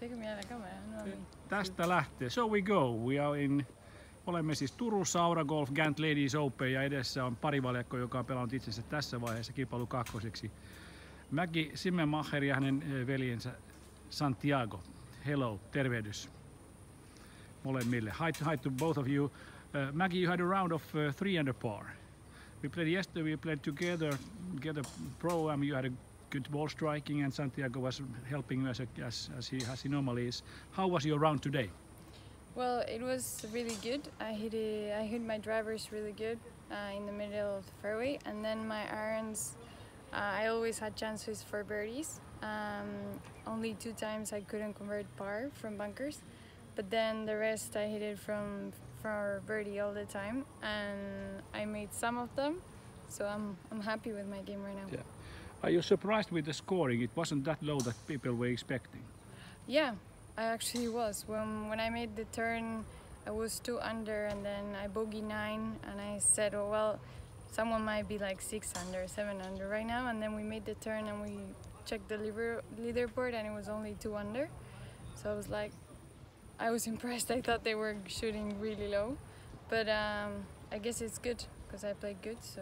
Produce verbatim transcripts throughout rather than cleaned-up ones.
Tästä lähtee. So we go. We are in, olemme siis Turussa Aura Golf Gant Ladies Open ja edessä on parivaljakko, joka on pelannut itsensä tässä vaiheessa kilpailu kakkoseksi. Maggie Zimmermacher ja hänen veljensä Santiago. Hello, tervehdys molemmille. Hi to, hi to both of you. Uh, Maggie, you had a round of uh, three under par. We played yesterday, we played together, together pro-am, you had a good ball striking and Santiago was helping you as, a, as, as, he, as he normally is. How was your round today? Well, it was really good. I hit it, I hit my drivers really good uh, in the middle of the fairway, and then my irons, uh, I always had chances for birdies. Um, only two times I couldn't convert par from bunkers, but then the rest I hit it from for birdie all the time, and I made some of them, so I'm I'm happy with my game right now. Yeah. Are you surprised with the scoring? It wasn't that low that people were expecting. Yeah, I actually was. When when I made the turn, I was two under, and then I bogeyed nine, and I said, oh well, someone might be like six under, seven under right now, and then we made the turn and we checked the leader leaderboard, and it was only two under, so I was like, I was impressed. I thought they were shooting really low, but um, I guess it's good because I played good. So.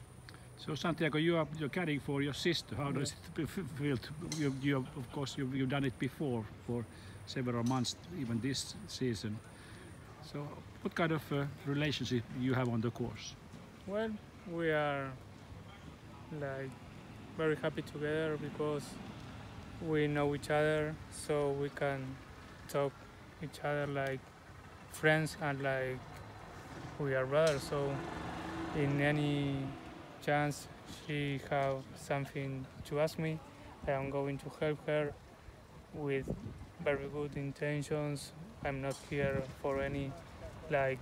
So Santiago, you are you're caddying for your sister. How does it feel? To, you, you of course you've, you've done it before for several months, even this season. So what kind of uh, relationship you have on the course? Well, we are like very happy together because we know each other, so we can talk each other like friends and like we are brothers. So in any chance she have something to ask me, I am going to help her with very good intentions. I'm not here for any like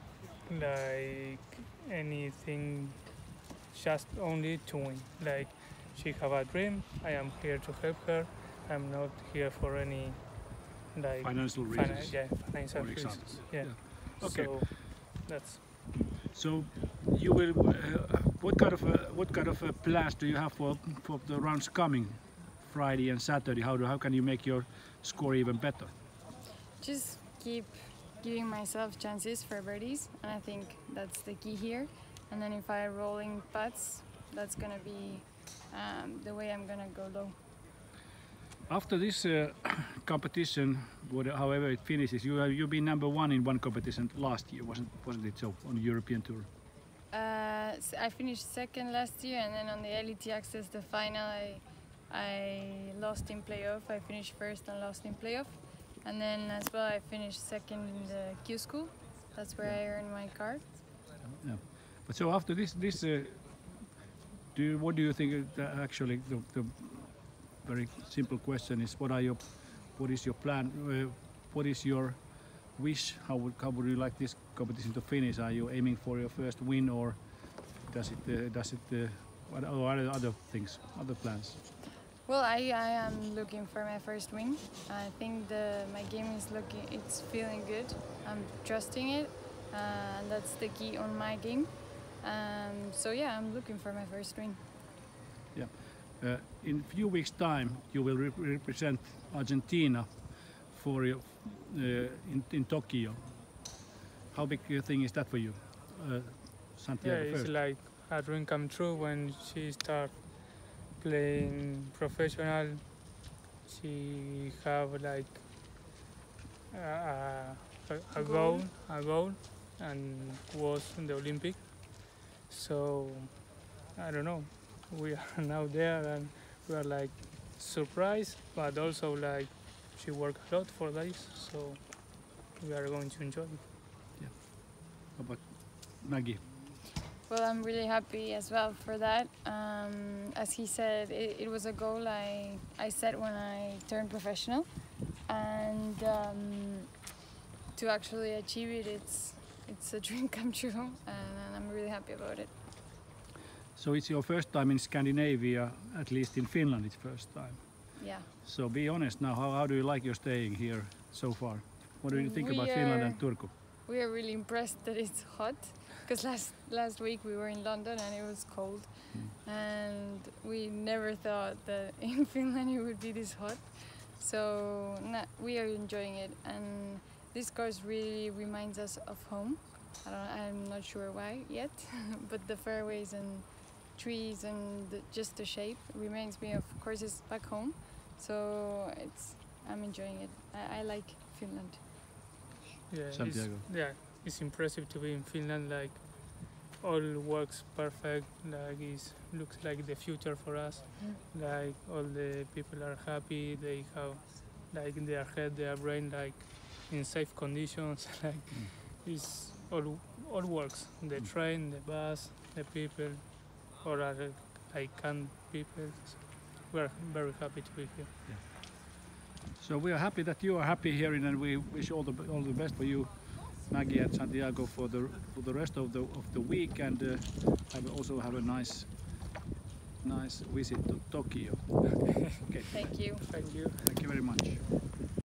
like anything, just only to win. Like she have a dream, I am here to help her. I'm not here for any like financial reasons. Finan yeah, financial for reasons. example. Yeah. Yeah. Okay. So that's. So you will. Uh, what kind of uh, what kind of uh, plans do you have for for the rounds coming, Friday and Saturday? How do how can you make your score even better? Just keep giving myself chances for birdies, and I think that's the key here. And then if I rolling putts, that's gonna be um, the way I'm gonna go low. After this uh, competition, however it finishes, you have you've been number one in one competition last year, wasn't wasn't it so, on the European Tour? Uh, so I finished second last year, and then on the L E T Access, the final, I I lost in playoff. I finished first and lost in playoff, and then as well I finished second in the Q School. That's where I earned my card. Yeah. But so after this, this uh, do you, what do you think? Uh, actually, the, the very simple question is: what are your, what is your plan? Uh, what is your wish? How would how would you like this competition to finish? Are you aiming for your first win, or does it uh, does it uh, what or are there other things, other plans? Well, I, I am looking for my first win. I think the my game is looking, it's feeling good. I'm trusting it, uh, and that's the key on my game. Um, so yeah, I'm looking for my first win. Yeah. Uh, in a few weeks' time, you will re represent Argentina for your, uh, in, in Tokyo. How big a thing is that for you, uh, Santiago? Yeah, it's first? like a dream come true when she start playing professional. She have like a, a, a goal, a goal, and was in the Olympic. So I don't know. We are now there, and we are like surprised, but also like she worked a lot for this, so we are going to enjoy it. Yeah. How about Maggie? Well, I'm really happy as well for that. Um, as he said, it, it was a goal I, I set when I turned professional, and um, to actually achieve it, it's it's a dream come true, and I'm really happy about it. So it's your first time in Scandinavia, at least in Finland it's first time. Yeah. So be honest now, how, how do you like your staying here so far? What do you think We about are- Finland and Turku? We are really impressed that it's hot, because last last week we were in London and it was cold, Mm. and we never thought that in Finland it would be this hot. So nah, we are enjoying it, and this course really reminds us of home. I don't, I'm not sure why yet, but the fairways and trees and the, just the shape reminds me of courses back home. So it's I'm enjoying it. I, I like Finland. Yeah, it's, Santiago. yeah, it's impressive to be in Finland. Like all works perfect. Like it looks like the future for us. Mm. Like all the people are happy. They have like in their head, their brain, like in safe conditions. Like Mm. it's all all works. The Mm. train, the bus, the people, or other like kind people. So we're very happy to be here. So we are happy that you are happy here, and we wish all the all the best for you, Maggie and Santiago, for the for the rest of the of the week, and uh, have also have a nice nice visit to Tokyo. Okay, Thank you. Thank you. thank you very much.